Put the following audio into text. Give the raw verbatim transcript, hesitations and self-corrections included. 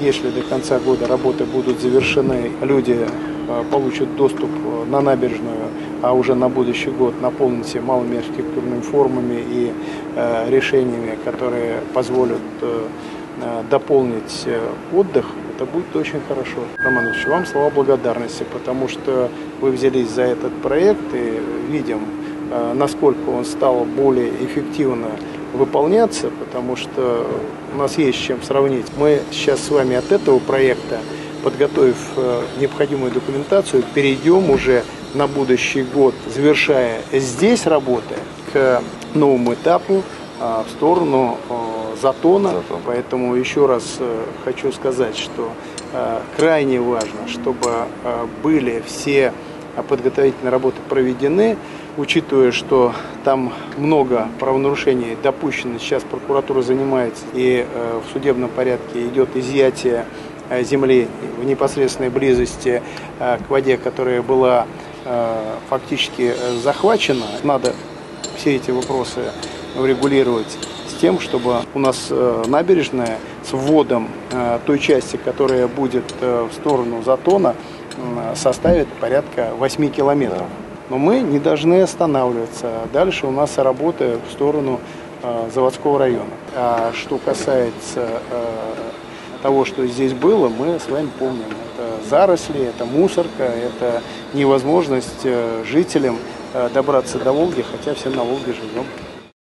Если до конца года работы будут завершены, люди получат доступ на набережную, а уже на будущий год наполнить все малыми архитектурными формами и э, решениями, которые позволят э, дополнить отдых, это будет очень хорошо. Роман Ильич, вам слова благодарности, потому что вы взялись за этот проект и видим, э, насколько он стал более эффективно выполняться, потому что у нас есть с чем сравнить. Мы сейчас с вами от этого проекта, подготовив необходимую документацию, перейдем уже на будущий год, завершая здесь работы, к новому этапу в сторону Затона. Поэтому еще раз хочу сказать, что крайне важно, чтобы были все подготовительные работы проведены, учитывая, что там много правонарушений допущено. Сейчас прокуратура занимается, и в судебном порядке идет изъятие земли в непосредственной близости к воде, которая была фактически захвачена. Надо все эти вопросы урегулировать с тем, чтобы у нас набережная с вводом той части, которая будет в сторону Затона, составит порядка восьми километров. Но мы не должны останавливаться. Дальше у нас работа в сторону Заводского района. А что касается того, что здесь было, мы с вами помним. Это заросли, это мусорка, это невозможность жителям добраться до Волги, хотя все на Волге живем.